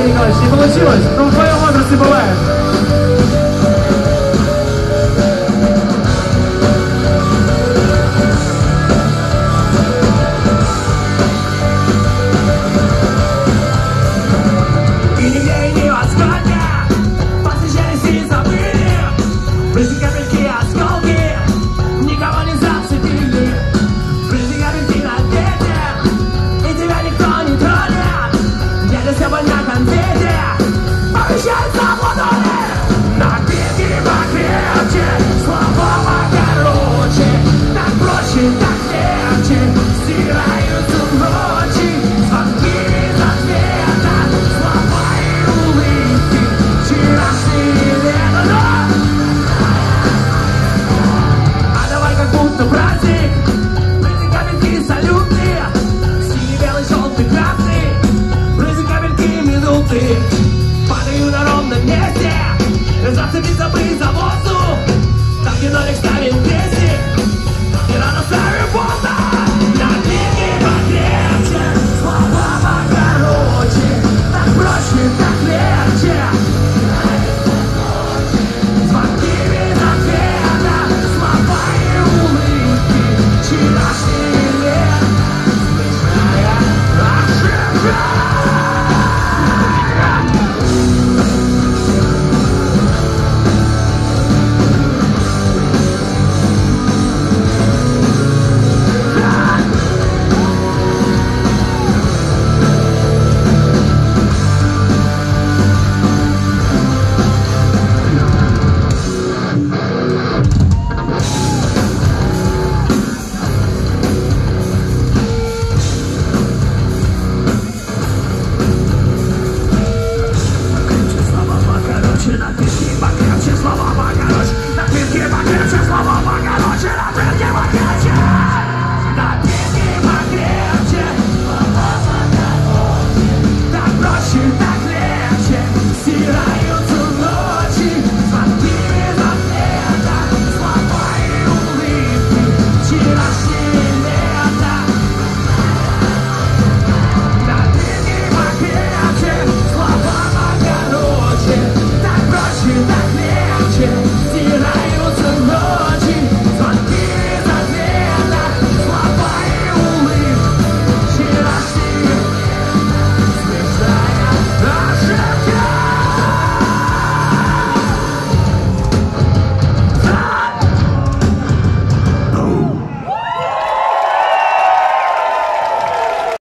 Николаевич, не получилось, но в твоем возрасте бывает. Падаю на ровном месте, зацепиться бы за воздух. Там, где нолик ставит крестик, не надо ставить болта. На книге покрепче, слова покороче, так проще, так легче. Звонки без ответа, слова и улыбки, вчерашний лет, смешная ошибка.